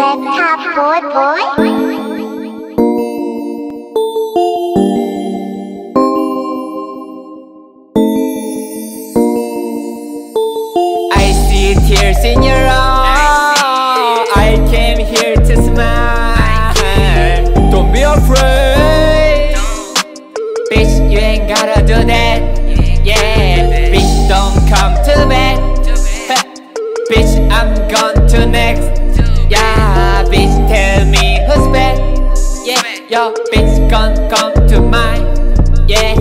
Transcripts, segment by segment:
Laptop boy. I see tears in your eyes. I came here to smile. Don't be afraid. Bitch, you ain't gotta do that. Yeah, bitch, don't come to bed. Bitch, I'm gone to next. Yeah, bitch, tell me who's bad. Yeah, yo, bitch, gon' come to mine. Yeah,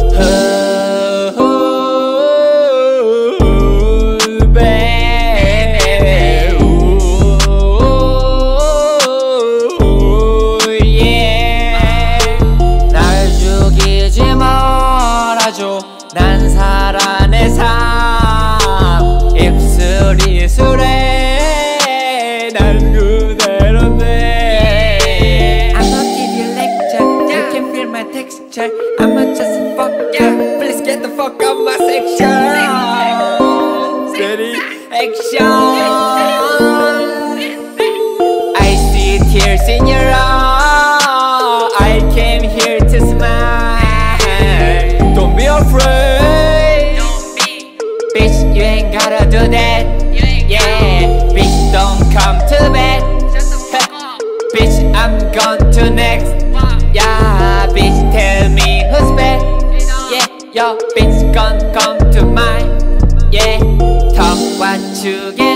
who's bad? Ooh, yeah. 날 죽이지 말아줘. 난 살아내 삶. 입술이 술에 난 그대로인데. I'ma give you lecture. You can feel my texture. I'ma just fuck ya. Please get the fuck out my section. Steady action. I see tears in your eyes. I came here to smile. Don't be afraid. Bitch, you ain't gotta do that. Yeah, bitch, don't come to bed. Bitch, I'm gone to next. Yeah, bitch, tell me who's bad. Yeah, yo, bitch, gon' come to mine. Yeah, talk what you get.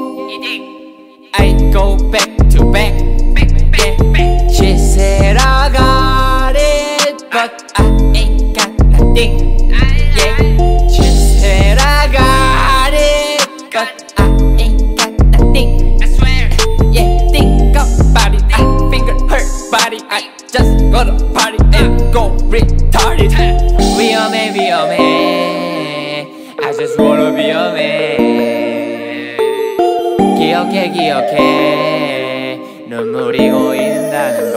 I go back to back. Yeah, she said I got it, but I ain't got nothing. Yeah, she said I got it, but I ain't got nothing. I swear. Yeah, think about it. I finger her body. I just wanna party and go retarded. 위험해 위험해. I just wanna be a man. 기억해 기억해. 눈물이 고인다는 걸.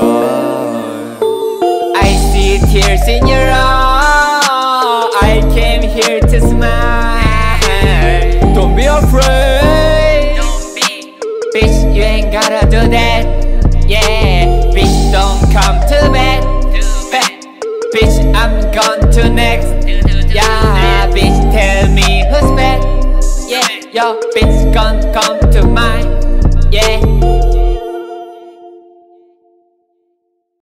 I see tears in your eyes. I came here to smile. Don't be afraid. Bitch, you ain't gotta do that. Yeah, bitch, don't come to bed. Bitch, I'm gone to next. Yeah, bitch, tell me who's bad. Yeah, yo, bitch, gon' come to mine. Yeah.